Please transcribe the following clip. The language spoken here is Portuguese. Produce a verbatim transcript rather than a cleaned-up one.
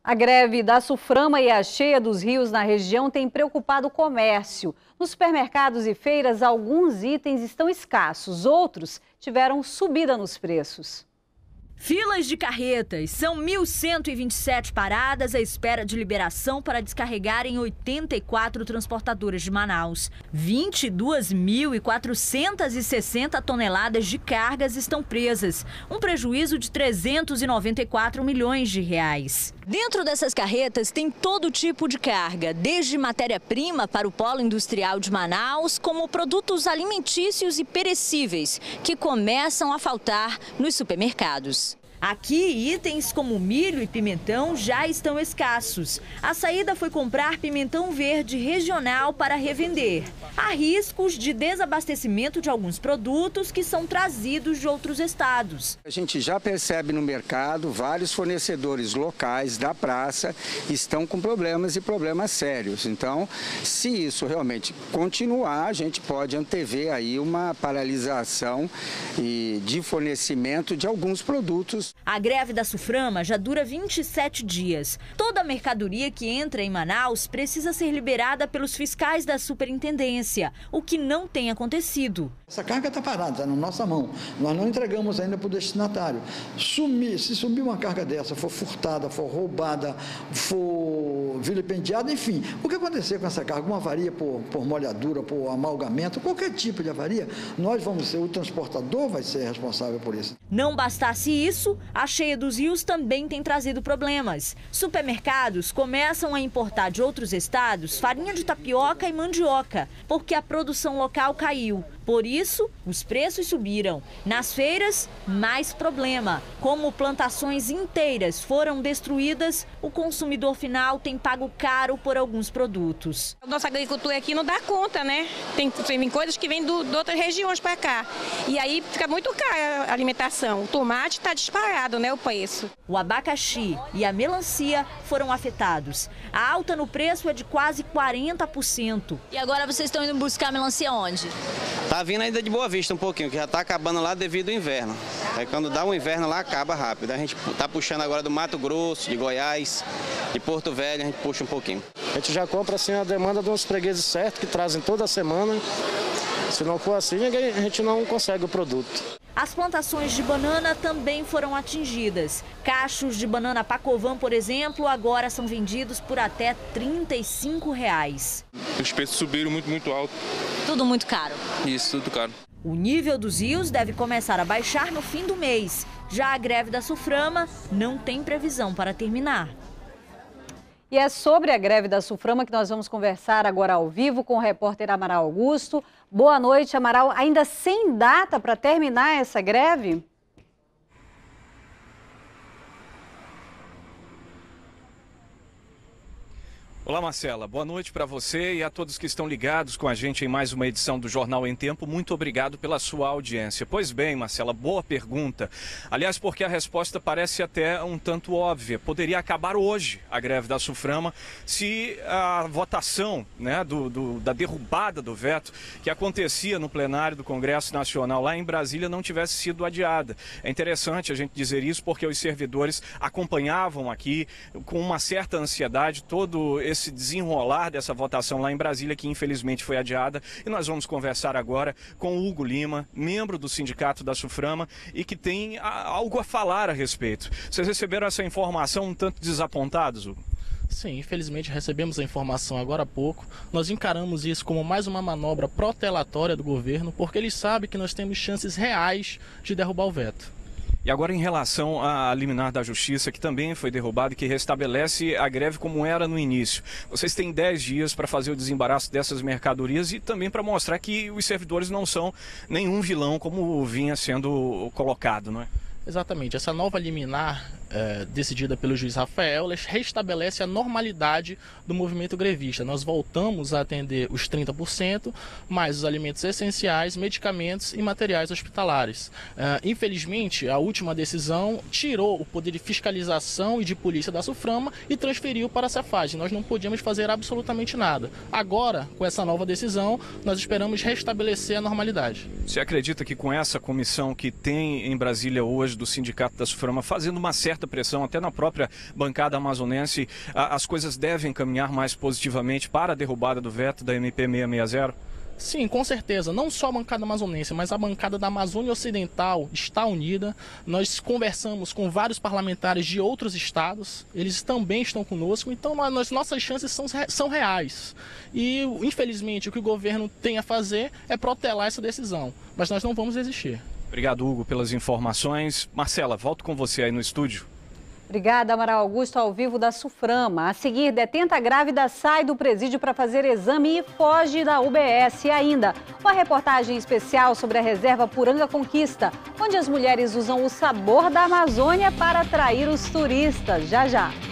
A greve da Suframa e a cheia dos rios na região tem preocupado o comércio. Nos supermercados e feiras, alguns itens estão escassos, outros tiveram subida nos preços. Filas de carretas. São mil cento e vinte e sete paradas à espera de liberação para descarregar em oitenta e quatro transportadoras de Manaus. vinte e duas mil quatrocentas e sessenta toneladas de cargas estão presas, um prejuízo de trezentos e noventa e quatro milhões de reais. Dentro dessas carretas tem todo tipo de carga, desde matéria-prima para o polo industrial de Manaus, como produtos alimentícios e perecíveis, que começam a faltar nos supermercados. Aqui, itens como milho e pimentão já estão escassos. A saída foi comprar pimentão verde regional para revender. Há riscos de desabastecimento de alguns produtos que são trazidos de outros estados. A gente já percebe no mercado, vários fornecedores locais da praça estão com problemas e problemas sérios. Então, se isso realmente continuar, a gente pode antever aí uma paralisação e de fornecimento de alguns produtos. A greve da Suframa já dura vinte e sete dias. Toda a mercadoria que entra em Manaus precisa ser liberada pelos fiscais da superintendência, o que não tem acontecido. Essa carga está parada, está na nossa mão. Nós não entregamos ainda para o destinatário. Sumir, se sumir uma carga dessa, for furtada, for roubada, for vilipendiada, enfim, o que acontecer com essa carga, uma avaria por, por molhadura, por amalgamento, qualquer tipo de avaria, nós vamos ser, o transportador vai ser responsável por isso. Não bastasse isso, a cheia dos rios também tem trazido problemas. Supermercados começam a importar de outros estados farinha de tapioca e mandioca, porque a produção local caiu. Por isso, os preços subiram. Nas feiras, mais problema. Como plantações inteiras foram destruídas, o consumidor final tem pago caro por alguns produtos. Nossa agricultura aqui não dá conta, né? Tem, tem coisas que vêm do, de outras regiões para cá. E aí fica muito cara a alimentação. O tomate está disparado, né, o preço. O abacaxi e a melancia foram afetados. A alta no preço é de quase quarenta por cento. E agora vocês estão indo buscar melancia onde? Tá vindo ainda de Boa Vista um pouquinho, que já tá acabando lá devido ao inverno. Aí quando dá um inverno lá, acaba rápido. A gente tá puxando agora do Mato Grosso, de Goiás, de Porto Velho, a gente puxa um pouquinho. A gente já compra assim a demanda dos fregueses certos, que trazem toda semana. Se não for assim, a gente não consegue o produto. As plantações de banana também foram atingidas. Cachos de banana Pacovan, por exemplo, agora são vendidos por até trinta e cinco reais. Os preços subiram muito, muito alto. Tudo muito caro. Isso, tudo caro. O nível dos rios deve começar a baixar no fim do mês. Já a greve da Suframa não tem previsão para terminar. E é sobre a greve da Suframa que nós vamos conversar agora ao vivo com o repórter Amaral Augusto. Boa noite, Amaral. Ainda sem data para terminar essa greve? Olá, Marcela. Boa noite para você e a todos que estão ligados com a gente em mais uma edição do Jornal em Tempo. Muito obrigado pela sua audiência. Pois bem, Marcela, boa pergunta. Aliás, porque a resposta parece até um tanto óbvia. Poderia acabar hoje a greve da Suframa se a votação, né, do, do, da derrubada do veto que acontecia no plenário do Congresso Nacional lá em Brasília não tivesse sido adiada. É interessante a gente dizer isso porque os servidores acompanhavam aqui com uma certa ansiedade todo esse esse desenrolar dessa votação lá em Brasília, que infelizmente foi adiada. E nós vamos conversar agora com o Hugo Lima, membro do sindicato da Suframa e que tem algo a falar a respeito. Vocês receberam essa informação um tanto desapontados, Hugo? Sim, infelizmente recebemos a informação agora há pouco. Nós encaramos isso como mais uma manobra protelatória do governo, porque eles sabem que nós temos chances reais de derrubar o veto. E agora em relação à liminar da Justiça, que também foi derrubada e que restabelece a greve como era no início. Vocês têm dez dias para fazer o desembaraço dessas mercadorias e também para mostrar que os servidores não são nenhum vilão como vinha sendo colocado, não é? Exatamente. Essa nova liminar é, decidida pelo juiz Rafael restabelece a normalidade do movimento grevista. Nós voltamos a atender os trinta por cento, mais os alimentos essenciais, medicamentos e materiais hospitalares. É, infelizmente, a última decisão tirou o poder de fiscalização e de polícia da Suframa e transferiu para a Cefaz. Nós não podíamos fazer absolutamente nada. Agora, com essa nova decisão, nós esperamos restabelecer a normalidade. Você acredita que com essa comissão que tem em Brasília hoje do Sindicato da Suframa fazendo uma certa certa pressão até na própria bancada amazonense, as coisas devem caminhar mais positivamente para a derrubada do veto da M P seiscentos e sessenta? Sim, com certeza. Não só a bancada amazonense, mas a bancada da Amazônia Ocidental está unida. Nós conversamos com vários parlamentares de outros estados, eles também estão conosco, então nós, nossas chances são, são reais. E, infelizmente, o que o governo tem a fazer é protelar essa decisão, mas nós não vamos desistir. Obrigado, Hugo, pelas informações. Marcela, volto com você aí no estúdio. Obrigada, Amaral Augusto, ao vivo da Suframa. A seguir, detenta grávida sai do presídio para fazer exame e foge da U B S. E ainda, uma reportagem especial sobre a reserva Puranga Conquista, onde as mulheres usam o sabor da Amazônia para atrair os turistas. Já, já.